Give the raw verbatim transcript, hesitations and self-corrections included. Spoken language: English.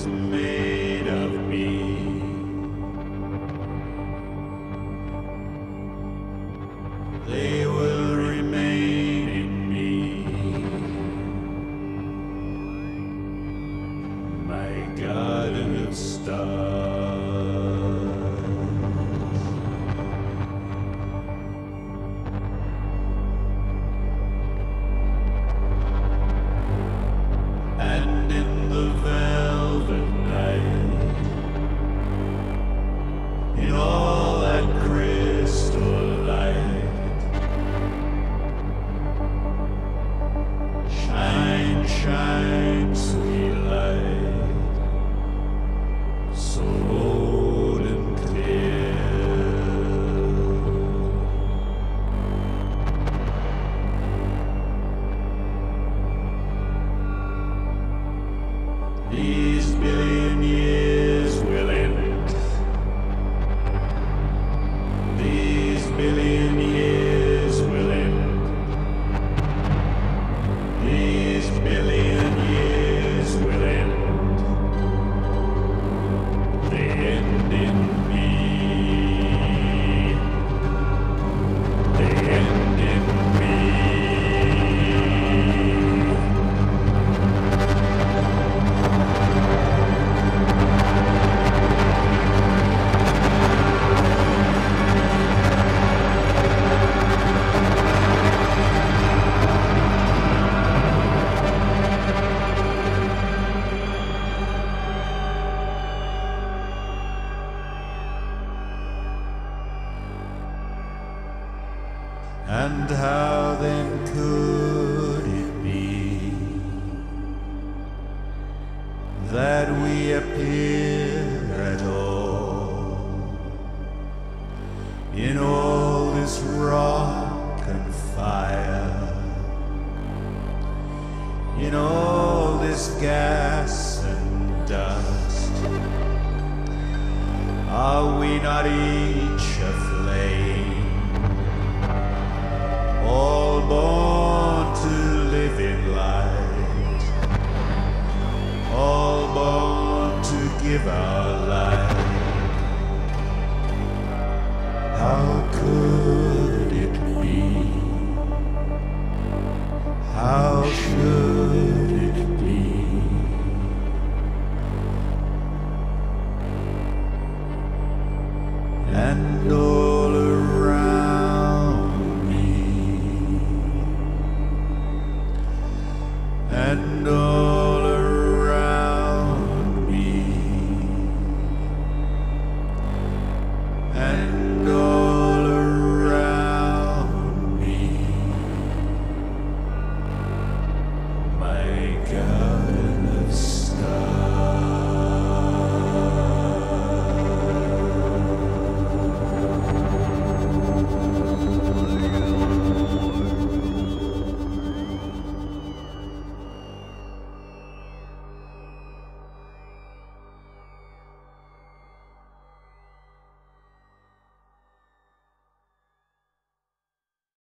is made of me. They will remain in me. My garden of stars. And in the velvet night, in all that crystal light, shine, shine, sweet light, so old and clear. These billion years will end. These billion years will end. These billion years will end. They end in me. They end in me. And how then could it be that we appear at all in all this rock and fire, in all this gas and dust? Are we not each a flame, all born to live in light, all born to give our life? How could it be? How should